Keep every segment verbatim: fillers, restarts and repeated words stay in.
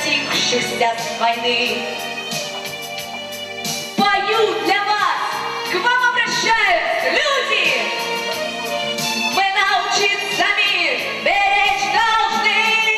затихшихся с войны. Пою для вас, к вам обращаются люди. Мы научиться мир беречь должны.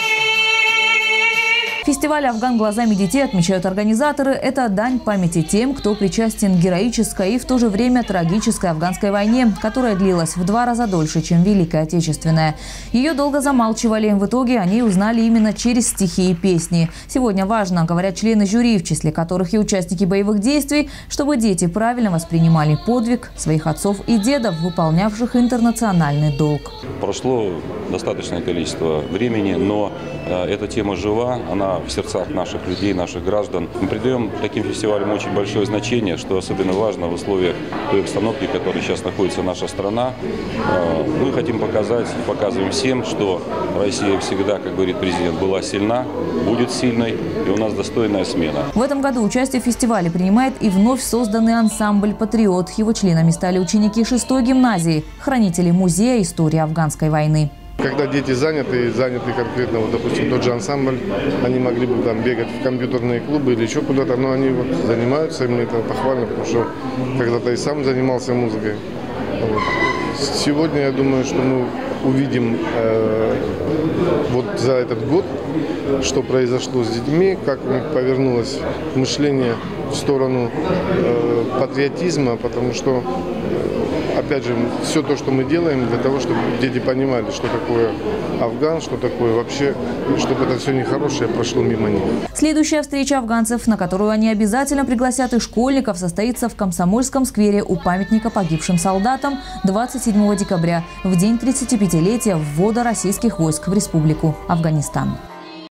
Фестиваль «Афган глазами детей», отмечают организаторы, это дань памяти тем, кто причастен к героической и в то же время трагической афганской войне, которая длилась в два раза дольше, чем Великая Отечественная. Ее долго замалчивали. В итоге о ней узнали именно через стихи и песни. Сегодня важно, говорят члены жюри, в числе которых и участники боевых действий, чтобы дети правильно воспринимали подвиг своих отцов и дедов, выполнявших интернациональный долг. Прошло достаточное количество времени, но э, эта тема жива, она в сердцах наших людей, наших граждан. Мы придаем таким фестивалям очень большое значение, что особенно важно в условиях той обстановки, в которой сейчас находится наша страна. Э, мы хотим показать и показываем всем, что Россия всегда, как говорит президент, была сильна, будет сильной, и у нас достойная смена. В этом году участие в фестивале принимает и вновь созданный ансамбль «Патриот». Его членами стали ученики шестой гимназии, хранители музея истории афганской войны. Когда дети заняты, заняты конкретно, вот, допустим, тот же ансамбль, они могли бы там бегать в компьютерные клубы или еще куда-то, но они вот занимаются, и мне это похвально, потому что когда-то и сам занимался музыкой. Вот. Сегодня, я думаю, что мы увидим э, вот за этот год, что произошло с детьми, как у них повернулось мышление в сторону э, патриотизма, потому что опять же, все то, что мы делаем, для того, чтобы дети понимали, что такое Афган, что такое вообще, чтобы это все нехорошее прошло мимо них. Следующая встреча афганцев, на которую они обязательно пригласят и школьников, состоится в Комсомольском сквере у памятника погибшим солдатам двадцать седьмого декабря, в день тридцатипятилетия ввода российских войск в Республику Афганистан.